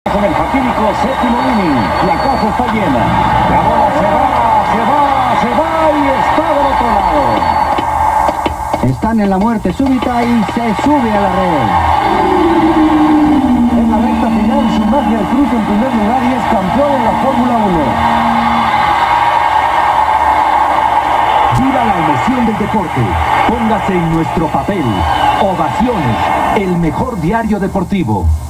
En el fatídico séptimo inning, la casa está llena. La bola se va y está del otro lado. Están en la muerte súbita y se sube a la red. En la recta final, Schumacher Cruz en primer lugar y es campeón en la Fórmula 1. Viva la emoción del deporte. Póngase en nuestro papel. Ovaciones, el mejor diario deportivo.